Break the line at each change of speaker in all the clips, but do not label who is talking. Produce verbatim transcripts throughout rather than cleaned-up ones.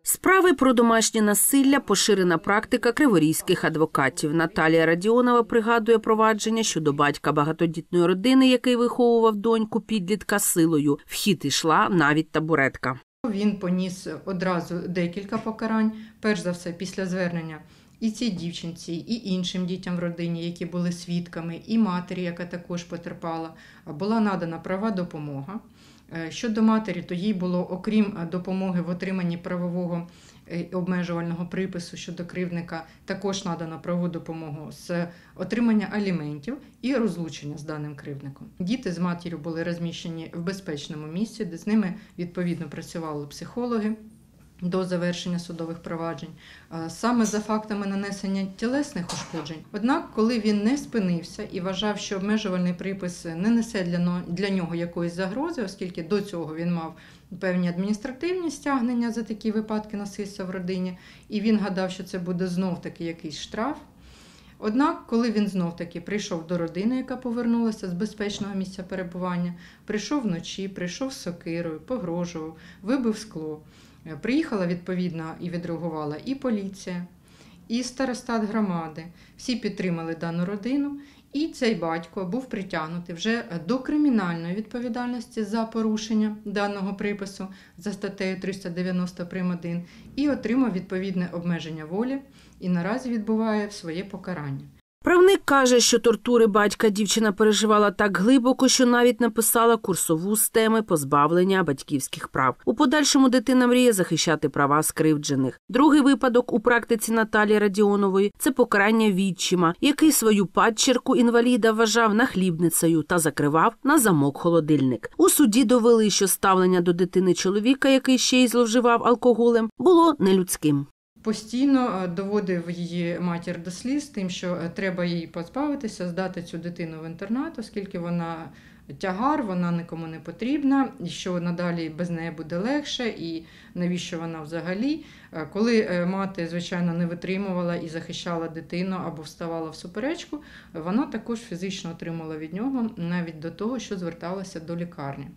Справи про домашнє насилля – поширена практика криворізьких адвокатів. Наталія Радіонова пригадує провадження щодо батька багатодітної родини, який виховував доньку підлітка силою. В хід йшла навіть табуретка.
Він поніс одразу декілька покарань. Перш за все, після звернення і цій дівчинці, і іншим дітям в родині, які були свідками, і матері, яка також потерпала, була надана права допомога. Щодо матері, то їй було, окрім допомоги в отриманні правового обмежувального припису щодо кривдника, також надано правову допомогу з отримання аліментів і розлучення з даним кривдником. Діти з матір'ю були розміщені в безпечному місці, де з ними відповідно працювали психологи до завершення судових проваджень, саме за фактами нанесення тілесних ушкоджень. Однак, коли він не спинився і вважав, що обмежувальний припис не несе для, для нього якоїсь загрози, оскільки до цього він мав певні адміністративні стягнення за такі випадки насильства в родині, і він гадав, що це буде знов-таки якийсь штраф. Однак, коли він знов-таки прийшов до родини, яка повернулася з безпечного місця перебування, прийшов вночі, прийшов з сокирою, погрожував, вибив скло, приїхала відповідно і відреагувала і поліція, і старостат громади. Всі підтримали дану родину, і цей батько був притягнутий вже до кримінальної відповідальності за порушення даного припису за статтею триста дев'яносто прим. один і отримав відповідне обмеження волі і наразі відбуває своє покарання.
Правник каже, що тортури батька дівчина переживала так глибоко, що навіть написала курсову з теми позбавлення батьківських прав. У подальшому дитина мріє захищати права скривджених. Другий випадок у практиці Наталії Радіонової – це покарання відчима, який свою падчерку інваліда вважав нахлібницею та закривав на замок холодильник. У суді довели, що ставлення до дитини чоловіка, який ще й зловживав алкоголем, було нелюдським.
Постійно доводив її матір до сліз тим, що треба їй позбавитися, здати цю дитину в інтернат, оскільки вона тягар, вона нікому не потрібна, і що надалі без неї буде легше, і навіщо вона взагалі. Коли мати, звичайно, не витримувала і захищала дитину або вставала в суперечку, вона також фізично отримала від нього, навіть до того, що зверталася до лікарні.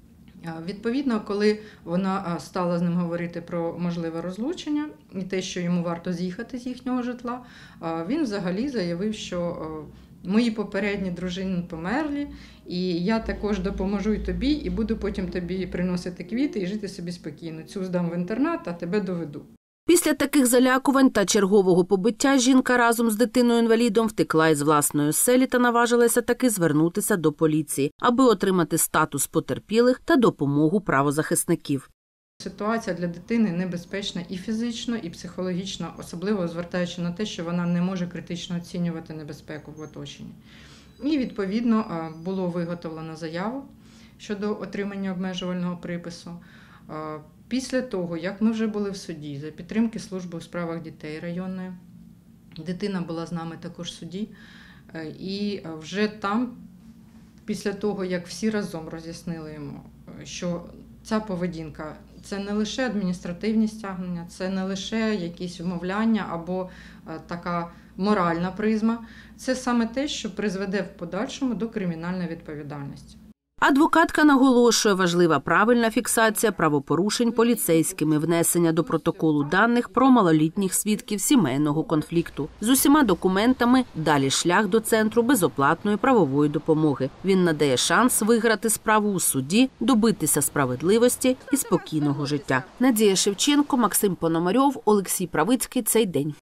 Відповідно, коли вона стала з ним говорити про можливе розлучення і те, що йому варто з'їхати з їхнього житла, він взагалі заявив, що мої попередні дружини померлі, і я також допоможу і тобі, і буду потім тобі приносити квіти і жити собі спокійно. Цю здам в інтернат, а тебе доведу.
Після таких залякувань та чергового побиття жінка разом з дитиною-інвалідом втекла із власної оселі та наважилася таки звернутися до поліції, аби отримати статус потерпілих та допомогу правозахисників.
Ситуація для дитини небезпечна і фізично, і психологічно, особливо звертаючи на те, що вона не може критично оцінювати небезпеку в оточенні. І, відповідно, було виготовлено заяву щодо отримання обмежувального припису. Після того, як ми вже були в суді, за підтримки служби у справах дітей районної, дитина була з нами також в суді, і вже там, після того, як всі разом роз'яснили йому, що ця поведінка – це не лише адміністративні стягнення, це не лише якісь вмовляння або така моральна призма, це саме те, що призведе в подальшому до кримінальної відповідальності.
Адвокатка наголошує, важлива правильна фіксація правопорушень поліцейськими, внесення до протоколу даних про малолітніх свідків сімейного конфлікту. З усіма документами далі шлях до центру безоплатної правової допомоги. Він надає шанс виграти справу у суді, добитися справедливості і спокійного життя. Надія Шевченко, Максим Пономарьов, Олексій Правицький. Цей день.